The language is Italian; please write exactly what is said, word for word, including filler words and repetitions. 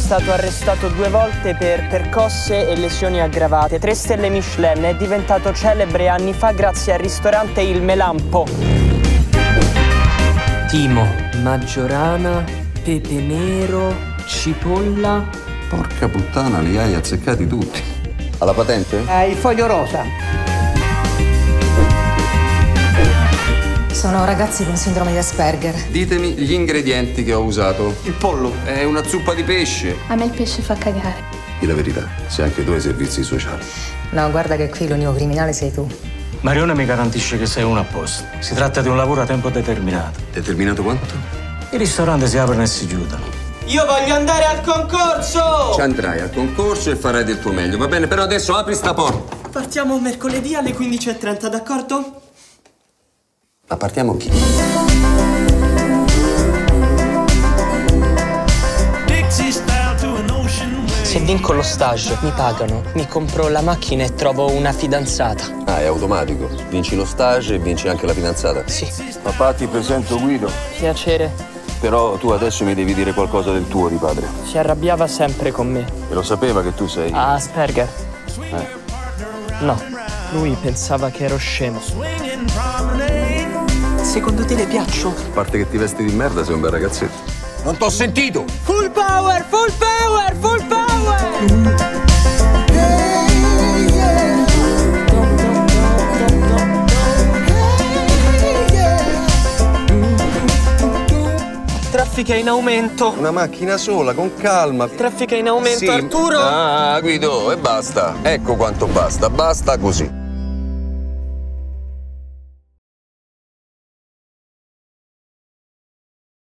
stato arrestato due volte per percosse e lesioni aggravate. Tre stelle Michelin, è diventato celebre anni fa grazie al ristorante Il Melampo. Timo, Maggiorana, pepe nero, cipolla. Porca puttana, li hai azzeccati tutti. Ha la patente? Eh, il foglio rosa. Sono ragazzi con sindrome di Asperger. Ditemi gli ingredienti che ho usato. Il pollo. È una zuppa di pesce. A me il pesce fa cagare. Di la verità, se anche tu hai servizi sociali. No, guarda che qui l'unico criminale sei tu. Marione mi garantisce che sei uno a posto. Si tratta di un lavoro a tempo determinato. Determinato quanto? I ristoranti si aprono e si chiudono. Io voglio andare al concorso! Ci andrai al concorso e farai del tuo meglio, va bene? Però adesso apri sta porta. Partiamo mercoledì alle quindici e trenta, d'accordo? Ma partiamo chi? Se vinco lo stage, mi pagano, mi compro la macchina e trovo una fidanzata. Ah, è automatico. Vinci lo stage e vinci anche la fidanzata? Sì. Papà, ti presento Guido. Piacere. Però tu adesso mi devi dire qualcosa del tuo di padre. Si arrabbiava sempre con me. E lo sapeva che tu sei... Ah, Asperger? Eh. No, lui pensava che ero scemo. Secondo te le piaccio? A parte che ti vesti di merda, sei un bel ragazzetto. Non t'ho sentito! Full power, full power, full power! Traffica in aumento. Una macchina sola, con calma. Traffica in aumento, Sì. Arturo! Ah, Guido, e basta. Ecco quanto basta. Basta così.